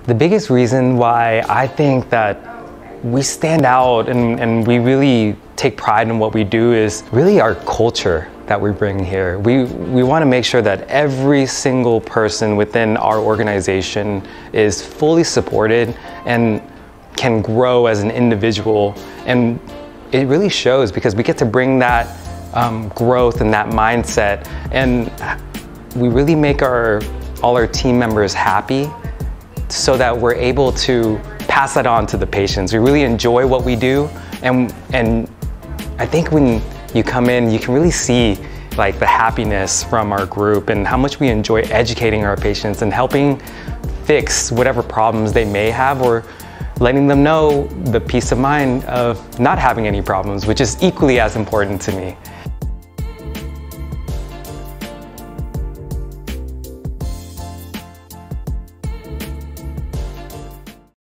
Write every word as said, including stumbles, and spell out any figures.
The biggest reason why I think that we stand out and, and we really take pride in what we do is really our culture that we bring here. We, we want to make sure that every single person within our organization is fully supported and can grow as an individual. And it really shows because we get to bring that um, growth and that mindset, and we really make our, all our team members happy so that we're able to pass that on to the patients. We really enjoy what we do, and, and I think when you come in, you can really see like the happiness from our group and how much we enjoy educating our patients and helping fix whatever problems they may have, or letting them know the peace of mind of not having any problems, which is equally as important to me.